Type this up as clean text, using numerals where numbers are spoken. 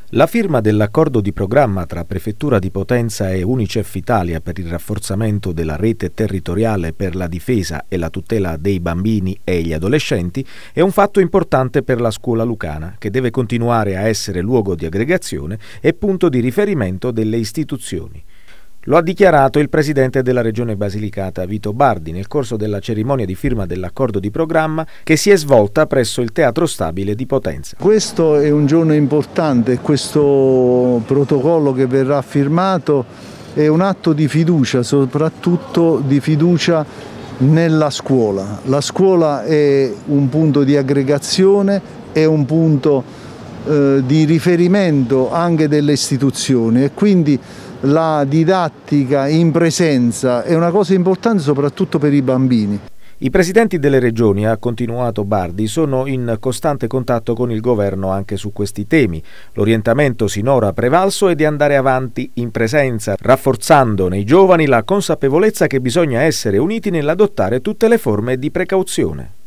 La firma dell'accordo di programma tra Prefettura di Potenza e Unicef Italia per il rafforzamento della rete territoriale per la difesa e la tutela dei bambini e gli adolescenti è un fatto importante per la scuola lucana, che deve continuare a essere luogo di aggregazione e punto di riferimento delle istituzioni. Lo ha dichiarato il presidente della Regione Basilicata, Vito Bardi, nel corso della cerimonia di firma dell'accordo di programma che si è svolta presso il Teatro Stabile di Potenza. Questo è un giorno importante, questo protocollo che verrà firmato è un atto di fiducia, soprattutto di fiducia nella scuola. La scuola è un punto di aggregazione, è un punto di riferimento anche delle istituzioni e quindi la didattica in presenza è una cosa importante soprattutto per i bambini. I presidenti delle regioni, ha continuato Bardi, sono in costante contatto con il governo anche su questi temi. L'orientamento sinora prevalso è di andare avanti in presenza, rafforzando nei giovani la consapevolezza che bisogna essere uniti nell'adottare tutte le forme di precauzione.